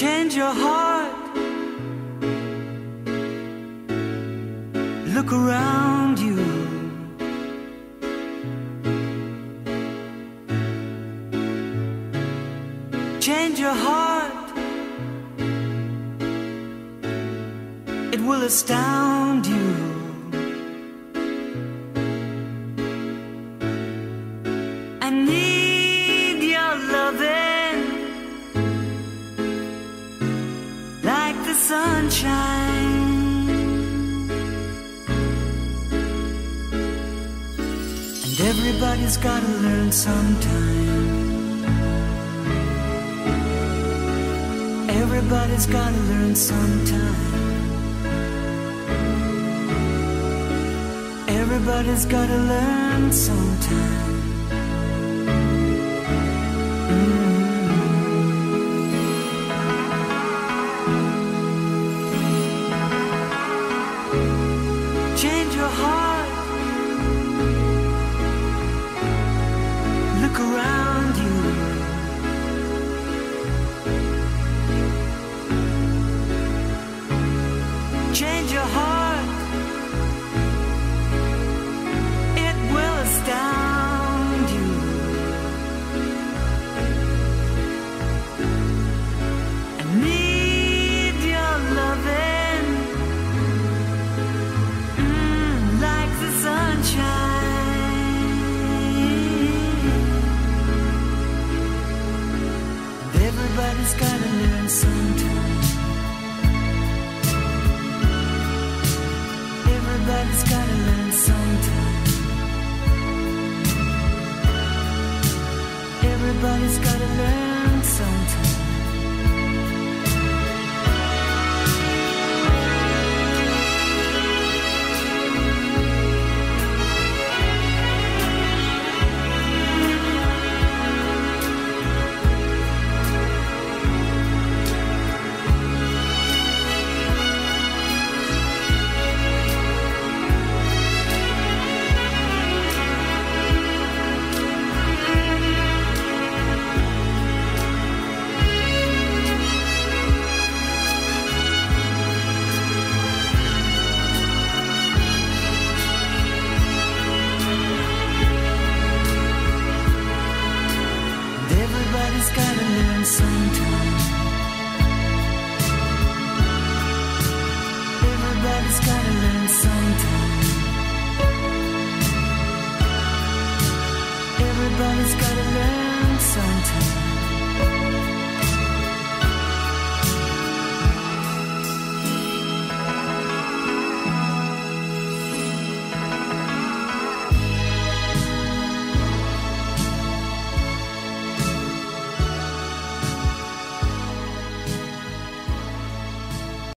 Change your heart. Look around you. Change your heart. It will astound you. I need your loving like the sunshine. And everybody's gotta learn sometime. Everybody's gotta learn sometime. Everybody's gotta learn sometime. Change your heart. Look around you. Change your heart. It will astound you. I need your loving like the sunshine. Everybody's gotta learn sometime. Everybody's gotta